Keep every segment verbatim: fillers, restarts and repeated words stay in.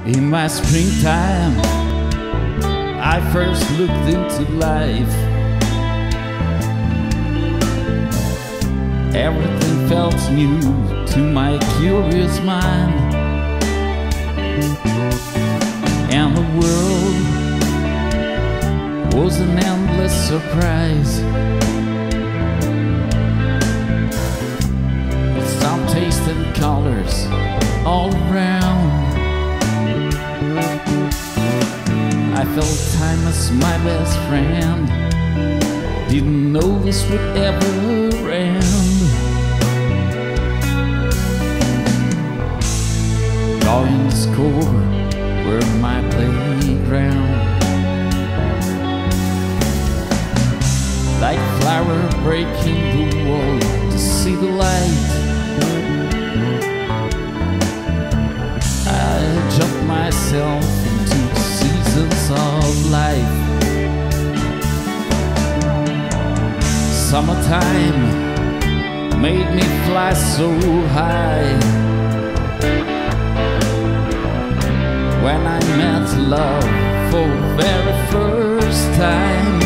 In my springtime, I first looked into life. Everything felt new to my curious mind, and the world was an endless surprise. With some taste and colors all around, I felt time as my best friend. Didn't know this would ever end. Drawings cover were my playground, like flower breaking the wall to see the light. I jumped myself into seasons of life. Summertime made me fly so high. When I met love for the very first time,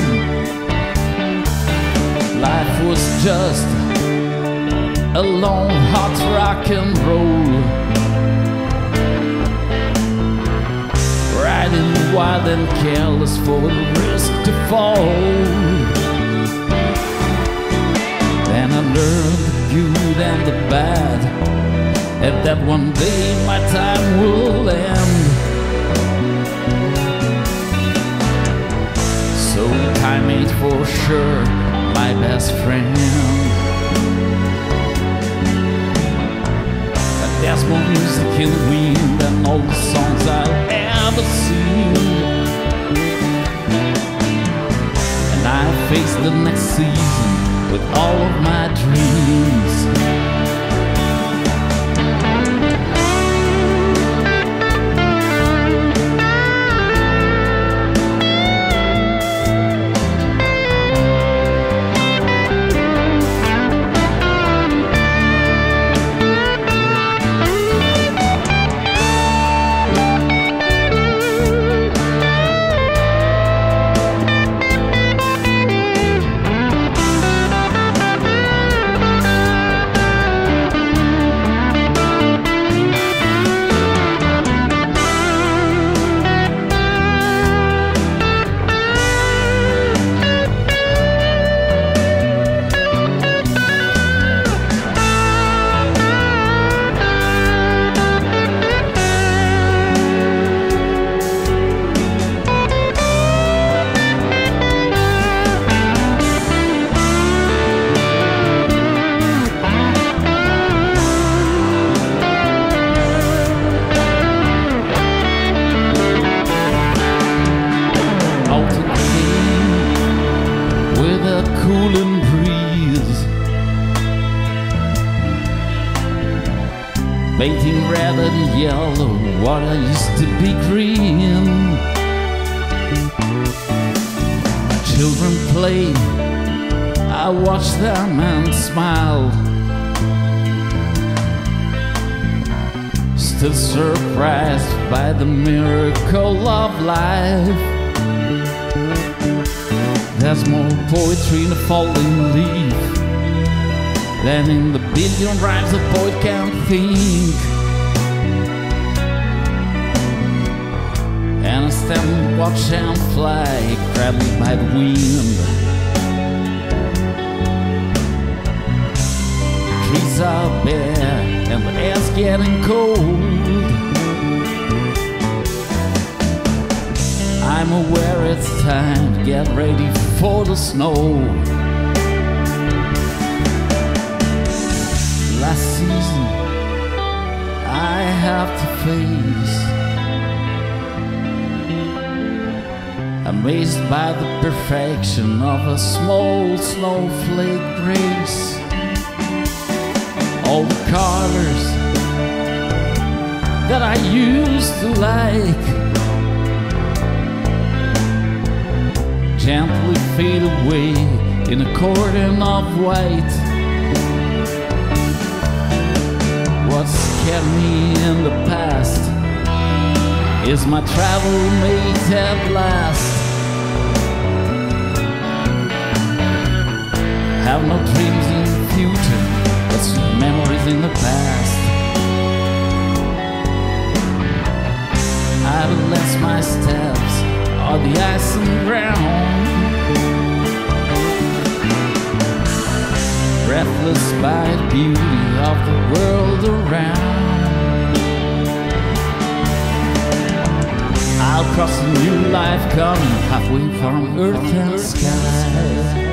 life was just a long hot rock and roll, riding wild and careless for the risk to fall. Then I learned the good and the bad, and that one day my time will end. So time ain't for sure my best friend, but there's more music in the wind than all the songs I'll ever sing. And I face the next season with all of my dreams. Cooling breeze, painting red and yellow what I used to be green. Children play, I watch them and smile, still surprised by the miracle of life. There's more poetry in a falling leaf than in the billion rhymes a poet can think. And I stand and watch them fly, cradled by the wind. The trees are bare and the air's getting cold. I'm aware it's time to get ready for the snow. Last season I have to face, amazed by the perfection of a small snowflake grace. All the colors that I used to like gently fade away in a cordon of white. What scared me in the past is my travel mate at last. Have no dreams in the future, but memories in the past. Idleness my steps on the ice and ground, breathless by the beauty of the world around. I'll cross a new life coming halfway from earth and sky.